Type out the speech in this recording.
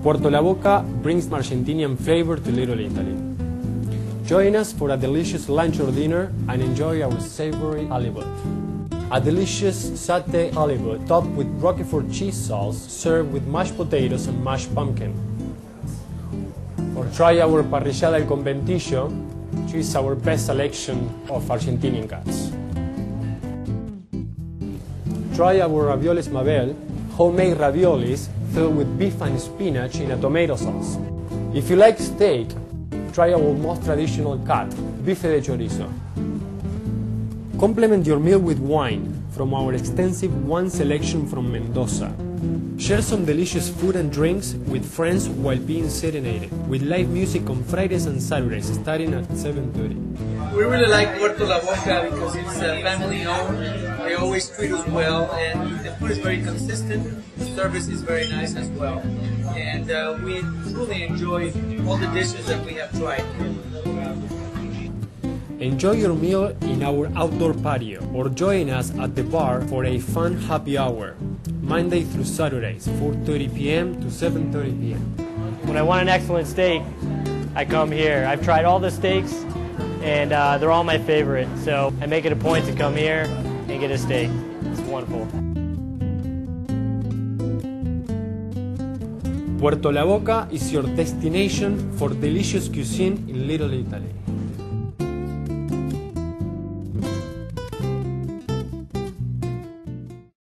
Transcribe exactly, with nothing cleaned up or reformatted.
Puerto La Boca brings Argentinian flavor to Little Italy. Join us for a delicious lunch or dinner and enjoy our savory halibut. A delicious satay halibut topped with Roquefort cheese sauce served with mashed potatoes and mashed pumpkin. Or try our parrillada al conventillo, which is our best selection of Argentinian cuts. Try our raviolis Mabel, homemade raviolis filled with beef and spinach in a tomato sauce. If you like steak, try our most traditional cut, bife de chorizo. Complement your meal with wine from our extensive wine selection from Mendoza. Share some delicious food and drinks with friends while being serenaded, with live music on Fridays and Saturdays starting at seven thirty. We really like Puerto La Boca because it's uh, family owned. They always treat us well, and the food is very consistent. The service is very nice as well, and uh, we truly enjoy all the dishes that we have tried. Enjoy your meal in our outdoor patio or join us at the bar for a fun happy hour, Monday through Saturdays, four thirty p m to seven thirty p m When I want an excellent steak, I come here. I've tried all the steaks, and uh, they're all my favorite, so I make it a point to come here and get a steak. It's wonderful. Puerto La Boca is your destination for delicious cuisine in Little Italy.